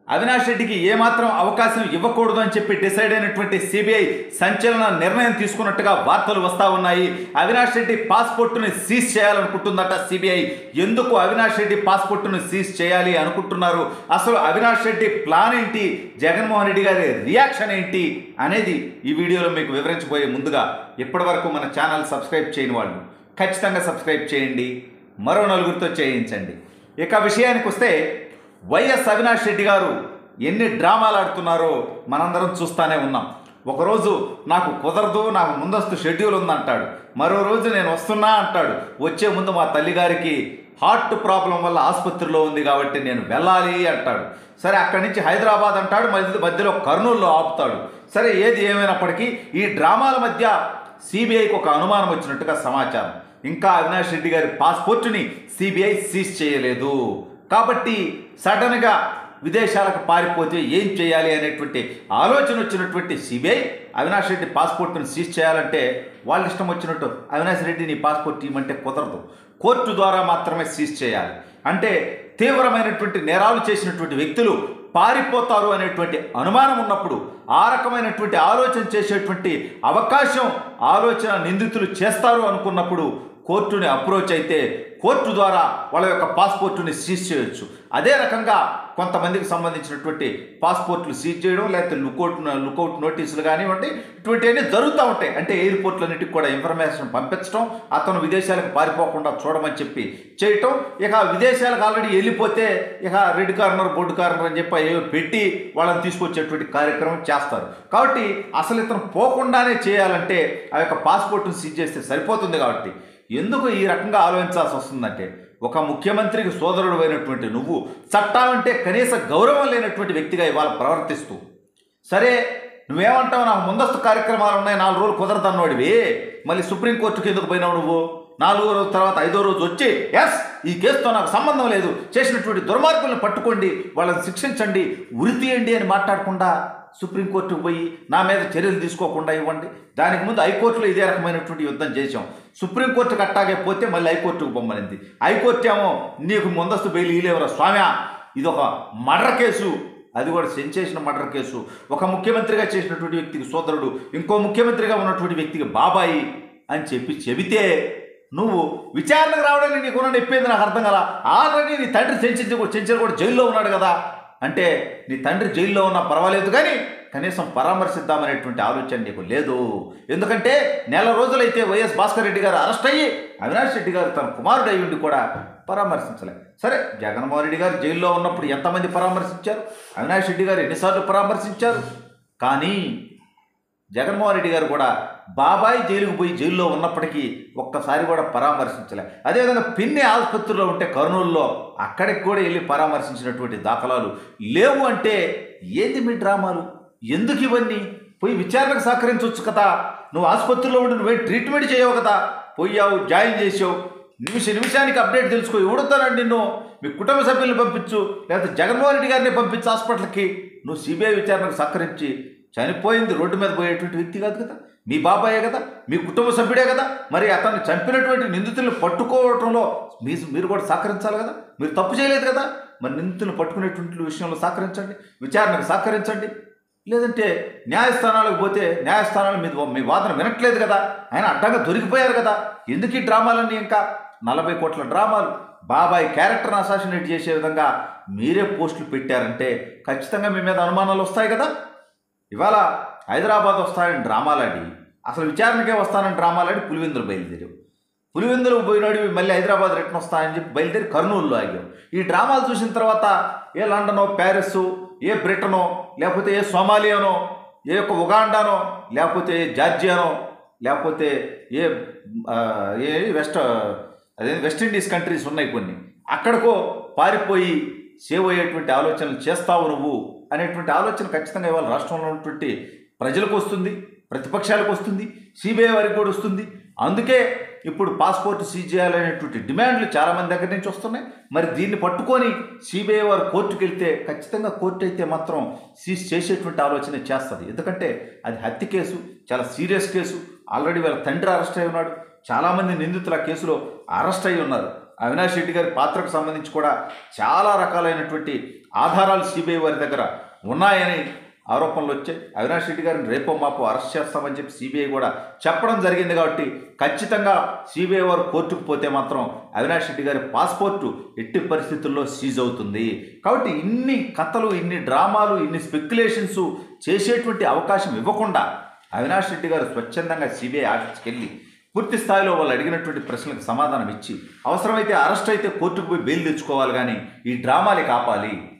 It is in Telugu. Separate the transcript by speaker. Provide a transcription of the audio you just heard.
Speaker 1: అవినాష్ రెడ్డికి ఏమాత్రం అవకాశం ఇవ్వకూడదు అని చెప్పి డిసైడ్ అయినటువంటి సిబిఐ సంచలన నిర్ణయం తీసుకున్నట్టుగా వార్తలు వస్తూ ఉన్నాయి. అవినాష్ రెడ్డి పాస్పోర్టుని సీజ్ చేయాలనుకుంటుందట సిబిఐ. ఎందుకు అవినాష్ రెడ్డి పాస్పోర్టును సీజ్ చేయాలి అనుకుంటున్నారు? అసలు అవినాష్ రెడ్డి ప్లాన్ ఏంటి, జగన్మోహన్ రెడ్డి గారి రియాక్షన్ ఏంటి అనేది ఈ వీడియోలో మీకు వివరించబోయే ముందుగా ఇప్పటి వరకు మన ఛానల్ సబ్స్క్రైబ్ చేయని వాళ్ళు ఖచ్చితంగా సబ్స్క్రైబ్ చేయండి, మరో నలుగురితో చేయించండి. ఇక విషయానికి వస్తే వైఎస్ అవినాష్ రెడ్డి గారు ఎన్ని డ్రామాలు ఆడుతున్నారో మనందరం చూస్తూనే ఉన్నాం. ఒకరోజు నాకు కుదరదు, నాకు ముందస్తు షెడ్యూల్ ఉందంటాడు, మరో రోజు నేను వస్తున్నా అంటాడు, వచ్చే ముందు మా తల్లిగారికి హార్ట్ ప్రాబ్లం వల్ల ఆసుపత్రిలో ఉంది కాబట్టి నేను వెళ్ళాలి అంటాడు. సరే అక్కడి నుంచి హైదరాబాద్ అంటాడు, మధ్యలో కర్నూలులో ఆపుతాడు. సరే ఏది ఏమైనప్పటికీ ఈ డ్రామాల మధ్య సిబిఐకి ఒక అనుమానం వచ్చినట్టుగా సమాచారం. ఇంకా అవినాష్ రెడ్డి గారి పాస్పోర్టుని సిబిఐ సీజ్ చేయలేదు కాబట్టి సడన్గా విదేశాలకు పారిపోతే ఏం చేయాలి అనేటువంటి ఆలోచన వచ్చినటువంటి సిబిఐ అవినాష్ రెడ్డి పాస్పోర్ట్ను సీజ్ చేయాలంటే వాళ్ళ ఇష్టం వచ్చినట్టు అవినాష్ రెడ్డి నీ పాస్పోర్ట్ ఇవ్వమంటే కుదరదు, కోర్టు ద్వారా మాత్రమే సీజ్ చేయాలి. అంటే తీవ్రమైనటువంటి నేరాలు చేసినటువంటి వ్యక్తులు పారిపోతారు అనేటువంటి అనుమానం ఉన్నప్పుడు ఆ రకమైనటువంటి ఆలోచన చేసేటువంటి ఆలోచన నిందితులు చేస్తారు అనుకున్నప్పుడు కోర్టుని అప్రోచ్ అయితే కోర్టు ద్వారా వాళ్ళ యొక్క పాస్పోర్టుని సీజ్ చేయొచ్చు. అదే రకంగా కొంతమందికి సంబంధించినటువంటి పాస్పోర్ట్లు సీజ్ చేయడం, లేకపోతే లుకౌట్ నోటీసులు కానివ్వండి, ఇటువంటివన్నీ జరుగుతూ ఉంటాయి. అంటే ఎయిర్పోర్ట్లన్నిటికి కూడా ఇన్ఫర్మేషన్ పంపించడం, అతను విదేశాలకు పారిపోకుండా చూడమని చెప్పి చేయటం. ఇక విదేశాలకు ఆల్రెడీ వెళ్ళిపోతే ఇక రెడ్ కార్నర్ బోర్డు కార్నర్ అని చెప్పి ఏవో పెట్టి వాళ్ళని తీసుకొచ్చేటువంటి కార్యక్రమం చేస్తారు. కాబట్టి అసలు ఇతను పోకుండానే చేయాలంటే ఆ యొక్క పాస్పోర్ట్ను సీజ్ చేస్తే సరిపోతుంది. కాబట్టి ఎందుకు ఈ రకంగా ఆలోచించాల్సి వస్తుందంటే, ఒక ముఖ్యమంత్రికి సోదరుడు అయినటువంటి నువ్వు చట్టాలంటే కనీస గౌరవం లేనటువంటి వ్యక్తిగా ఇవాళ ప్రవర్తిస్తూ, సరే నువ్వేమంటావు, నాకు ముందస్తు కార్యక్రమాలు ఉన్నాయి, 4 రోజులు కుదరదన్నోడివి, మళ్ళీ సుప్రీంకోర్టుకి ఎందుకు పోయినావు నువ్వు? 4వ రోజు తర్వాత 5వ రోజు వచ్చి ఎస్ ఈ కేసుతో నాకు సంబంధం లేదు, చేసినటువంటి దుర్మార్గులను పట్టుకోండి, వాళ్ళని శిక్షించండి, ఉరి తీయండి అని మాట్లాడకుండా సుప్రీంకోర్టుకు పోయి నా మీద చర్యలు తీసుకోకుండా ఇవ్వండి. దానికి ముందు హైకోర్టులో ఇదే రకమైనటువంటి యుద్ధం చేసాం. సుప్రీంకోర్టుకు అట్టాగే పోతే మళ్ళీ హైకోర్టుకు బొమ్మనింది. హైకోర్టు ఏమో నీకు ముందస్తు బెయిల్ ఇలేవరా స్వామి, ఇది ఒక మర్డర్ కేసు, అది కూడా సెన్సేషన్ మర్డర్ కేసు. ఒక ముఖ్యమంత్రిగా చేసినటువంటి వ్యక్తికి సోదరుడు, ఇంకో ముఖ్యమంత్రిగా ఉన్నటువంటి వ్యక్తికి బాబాయి అని చెబితే నువ్వు విచారణకు రావడానికి నీకున్న నొప్పింది నాకు అర్థం కదా. ఆల్రెడీ నీ తండ్రి చెంచర్ కూడా జైల్లో ఉన్నాడు కదా. అంటే నీ తండ్రి జైల్లో ఉన్నా పర్వాలేదు కానీ కనీసం పరామర్శిద్దామనేటువంటి ఆలోచన నీకు లేదు. ఎందుకంటే నెల రోజులైతే వైఎస్ భాస్కర్ రెడ్డి గారు అరెస్ట్ అయ్యి అవినాష్ రెడ్డి గారు తన కుమారుడు అయ్యుండి కూడా పరామర్శించలే. సరే జగన్మోహన్ రెడ్డి గారు జైల్లో ఉన్నప్పుడు ఎంతమంది పరామర్శించారు, అవినాష్ రెడ్డి గారు ఎన్నిసార్లు పరామర్శించారు, కానీ జగన్మోహన్ రెడ్డి గారు కూడా బాబాయ్ జైలుకు పోయి జైల్లో ఉన్నప్పటికీ ఒక్కసారి కూడా పరామర్శించలే. అదేవిధంగా పిన్ని ఆసుపత్రిలో ఉంటే కర్నూలులో అక్కడికి కూడా వెళ్ళి పరామర్శించినటువంటి దాఖలాలు లేవు. అంటే ఏంది మీ డ్రామాలు, ఎందుకు ఇవన్నీ? పోయి విచారణకు సహకరించవచ్చు కదా. నువ్వు ఆసుపత్రిలో ఉండి నువ్వే ట్రీట్మెంట్ చేయవు కదా, పోయావు జాయిన్ చేసావు, నిమిషానికి అప్డేట్ తెలుసుకో, ఎవడుతానండి నిన్ను, మీ కుటుంబ సభ్యులను పంపించు, లేకపోతే జగన్మోహన్ రెడ్డి గారిని పంపించు హాస్పిటల్కి. నువ్వు సిబిఐ విచారణకు సహకరించి చనిపోయింది రోడ్డు మీద పోయేటువంటి వ్యక్తి కాదు కదా, మీ బాబాయే కదా, మీ కుటుంబ సభ్యుడే కదా. మరి అతన్ని చంపినటువంటి నిందితులను పట్టుకోవడంలో మీరు కూడా సహకరించాలి కదా. మీరు తప్పు చేయలేదు కదా, మరి నిందితులను పట్టుకునేటువంటి విషయంలో సహకరించండి, విచారణకు సహకరించండి. లేదంటే న్యాయస్థానాలకు పోతే న్యాయస్థానాల మీద మీ వాదన వినట్లేదు కదా, ఆయన అడ్డంగా దొరికిపోయారు కదా. ఎందుకు ఈ డ్రామాలన్నీ? ఇంకా 40 కోట్ల డ్రామాలు, బాబాయ్ క్యారెక్టర్ని అసాసినేట్ చేసే విధంగా మీరే పోస్టులు పెట్టారంటే ఖచ్చితంగా మీ మీద అనుమానాలు వస్తాయి కదా. ఇవాళ హైదరాబాద్ వస్తానని డ్రామాలాడి, అసలు విచారణకే వస్తానని డ్రామాలాడి పులివెందులు బయలుదేరావు, పులివెందులకు పోయినాడు మళ్ళీ హైదరాబాద్ రిటర్న్ వస్తానని చెప్పి బయలుదేరి కర్నూలులో ఆగావు. ఈ డ్రామాలు చూసిన తర్వాత ఏ లండనో, ప్యారిస్సు, ఏ బ్రిటనో, లేకపోతే ఏ సోమాలియానో, ఏ యొక్క ఉగాండానో, లేకపోతే ఏ జార్జియానో, లేకపోతే ఏ వెస్టిండీస్ కంట్రీస్ ఉన్నాయి కొన్ని, అక్కడికో పారిపోయి సేవ్ అయ్యేటువంటి ఆలోచనలు చేస్తావు నువ్వు అనేటువంటి ఆలోచన ఖచ్చితంగా ఇవాళ రాష్ట్రంలో ఉన్నటువంటి ప్రజలకు వస్తుంది, ప్రతిపక్షాలకు వస్తుంది, సిబిఐ వారికి కూడా వస్తుంది. అందుకే ఇప్పుడు పాస్పోర్ట్ సీజ్ చేయాలనేటువంటి డిమాండ్లు చాలామంది దగ్గర నుంచి వస్తున్నాయి. మరి దీన్ని పట్టుకొని సిబిఐ వారు కోర్టుకు వెళ్తే ఖచ్చితంగా కోర్టు అయితే మాత్రం సీజ్ చేసేటువంటి ఆలోచన చేస్తుంది. ఎందుకంటే అది హత్య కేసు, చాలా సీరియస్ కేసు. ఆల్రెడీ వాళ్ళ తండ్రి అరెస్ట్ అయి ఉన్నాడు, చాలామంది నిందితులు ఆ కేసులో అరెస్ట్ అయి ఉన్నారు. అవినాష్ రెడ్డి గారి పాత్రకు సంబంధించి కూడా చాలా రకాలైనటువంటి ఆధారాలు సిబిఐ వారి దగ్గర ఉన్నాయని ఆరోపణలు వచ్చాయి. అవినాష్ రెడ్డి గారిని రేపో మాపో అరెస్ట్ చేస్తామని చెప్పి సిబిఐ కూడా చెప్పడం జరిగింది. కాబట్టి ఖచ్చితంగా సిబిఐ వారు కోర్టుకు పోతే మాత్రం అవినాష్ రెడ్డి గారి పాస్పోర్టు ఎట్టి పరిస్థితుల్లో సీజ్ అవుతుంది. కాబట్టి ఇన్ని కథలు, ఇన్ని డ్రామాలు, ఇన్ని స్పెక్యులేషన్స్ చేసేటువంటి అవకాశం ఇవ్వకుండా అవినాష్ రెడ్డి గారు స్వచ్ఛందంగా సిబిఐ ఆఫీస్కి వెళ్ళి పూర్తి స్థాయిలో వాళ్ళు అడిగినటువంటి ప్రశ్నలకు సమాధానం ఇచ్చి అవసరమైతే అరెస్ట్ అయితే కోర్టుకు పోయి బెయిల్ తెచ్చుకోవాలి. కానీ ఈ డ్రామాలే కాపాలి.